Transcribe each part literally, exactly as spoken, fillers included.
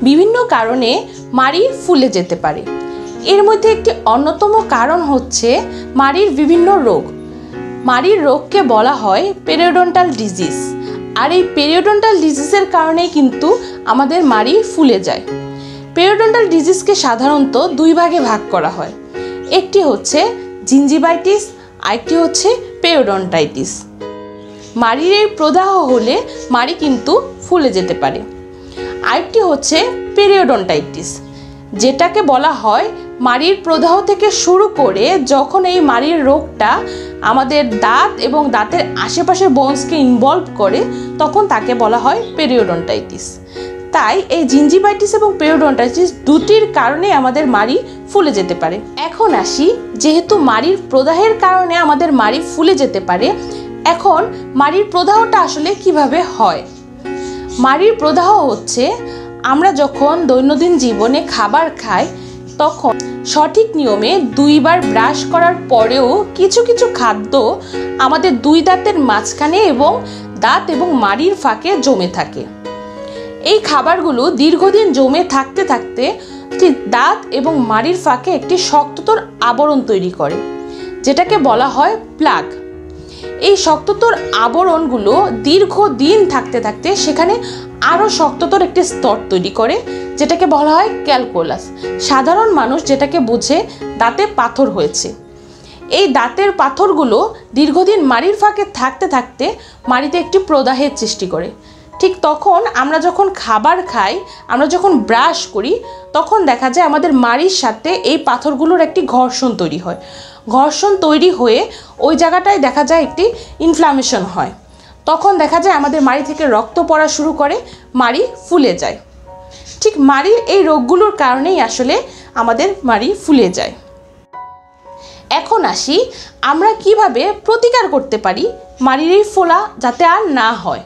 বিভিন্ন কারণে মাড়ি ফুলে যেতে পারে। এর মধ্যে একটি অন্যতম কারণ হচ্ছে মাড়ির বিভিন্ন রোগ। মাড়ির রোগকে বলা হয় পেরিওডন্টাল ডিজিজ। আর এই পেরিওডন্টাল ডিজিজের কারণেই কিন্তু আমাদের মাড়ি ফুলে যায়। পেরিওডন্টাল ডিজিজকে সাধারণত দুই ভাগে ভাগ করা হয়। একটি হচ্ছে জিঞ্জিভাইটিস, আরেকটি হচ্ছে পেরিওডন্টাইটিস। মাড়ির এই প্রদাহ হলে মাড়ি কিন্তু ফুলে যেতে পারে। আরেকটি হচ্ছে পেরিওডন্টাইটিস, যেটাকে বলা হয় মাড়ির প্রদাহ থেকে শুরু করে যখন এই মাড়ির রোগটা আমাদের দাঁত এবং দাঁতের আশেপাশের বোনসকে ইনভলভ করে তখন তাকে বলা হয় পেরিওডন্টাইটিস। তাই এই জিঞ্জিভাইটিস এবং পেরিওডন্টাইটিস দুটির কারণে আমাদের মাড়ি ফুলে যেতে পারে। এখন আসি, যেহেতু মাড়ির প্রদাহের কারণে আমাদের মাড়ি ফুলে যেতে পারে, এখন মাড়ির প্রদাহটা আসলে কিভাবে হয়। মাড়ির প্রদাহ হচ্ছে আমরা যখন দৈনন্দিন জীবনে খাবার খাই তখন সঠিক নিয়মে দুইবার ব্রাশ করার পরেও কিছু কিছু খাদ্য আমাদের দুই দাঁতের মাঝখানে এবং দাঁত এবং মাড়ির ফাঁকে জমে থাকে। এই খাবারগুলো দীর্ঘদিন জমে থাকতে থাকতে দাঁত এবং মাড়ির ফাঁকে একটি শক্ততর আবরণ তৈরি করে, যেটাকে বলা হয় প্লাগ। এই শক্ততর আবরণগুলো দীর্ঘদিন থাকতে থাকতে সেখানে আরও শক্ততর একটি স্তর তৈরি করে, যেটাকে বলা হয় ক্যালকুলাস। সাধারণ মানুষ যেটাকে বুঝে দাঁতে পাথর হয়েছে। এই দাঁতের পাথরগুলো দীর্ঘদিন মাড়ির ফাঁকে থাকতে থাকতে মাড়িতে একটি প্রদাহের সৃষ্টি করে। ঠিক তখন আমরা যখন খাবার খাই, আমরা যখন ব্রাশ করি, তখন দেখা যায় আমাদের মাড়ির সাথে এই পাথরগুলোর একটি ঘর্ষণ তৈরি হয়। ঘর্ষণ তৈরি হয়ে ওই জায়গাটায় দেখা যায় একটি ইনফ্লামেশন হয়। তখন দেখা যায় আমাদের মাড়ি থেকে রক্ত পড়া শুরু করে, মাড়ি ফুলে যায়। ঠিক মাড়ির এই রোগগুলোর কারণেই আসলে আমাদের মাড়ি ফুলে যায়। এখন আসি, আমরা কিভাবে প্রতিকার করতে পারি মাড়ির এই ফোলা যাতে আর না হয়।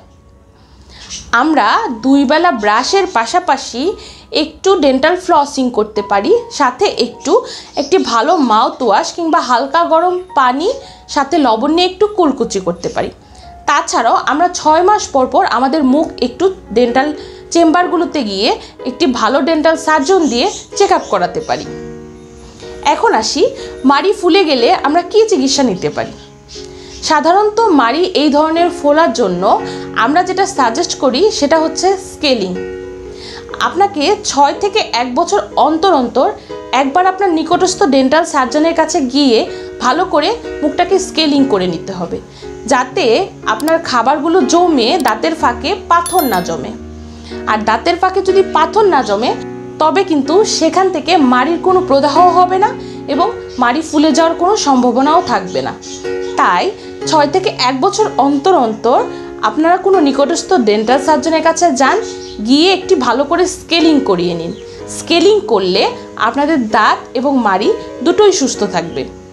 আমরা দুই বেলা ব্রাশের পাশাপাশি একটু ডেন্টাল ফ্লসিং করতে পারি, সাথে একটু একটি ভালো মাউথ ওয়াশ কিংবা হালকা গরম পানি সাথে লবণ নিয়ে একটু কুলকুচি করতে পারি। তাছাড়াও আমরা ছয় মাস পর পর আমাদের মুখ একটু ডেন্টাল চেম্বারগুলোতে গিয়ে একটি ভালো ডেন্টাল সার্জন দিয়ে চেক আপ করাতে পারি। এখন আসি, মাড়ি ফুলে গেলে আমরা কী চিকিৎসা নিতে পারি। সাধারণত মাড়ি এই ধরনের ফোলার জন্য আমরা যেটা সাজেস্ট করি সেটা হচ্ছে স্কেলিং। আপনাকে ছয় থেকে এক বছর অন্তর অন্তর একবার আপনার নিকটস্থ ডেন্টাল সার্জনের কাছে গিয়ে ভালো করে মুখটাকে স্কেলিং করে নিতে হবে, যাতে আপনার খাবারগুলো জমে দাঁতের ফাঁকে পাথর না জমে। আর দাঁতের ফাঁকে যদি পাথর না জমে তবে কিন্তু সেখান থেকে মাড়ির কোনো প্রদাহ হবে না এবং মাড়ি ফুলে যাওয়ার কোনো সম্ভাবনাও থাকবে না। তাই ছয় থেকে এক বছর অন্তর অন্তর আপনারা কোনো নিকটস্থ ডেন্টাল সার্জনের কাছে যান, গিয়ে একটি ভালো করে স্কেলিং করিয়ে নিন। স্কেলিং করলে আপনাদের দাঁত এবং মাড়ি দুটোই সুস্থ থাকবে।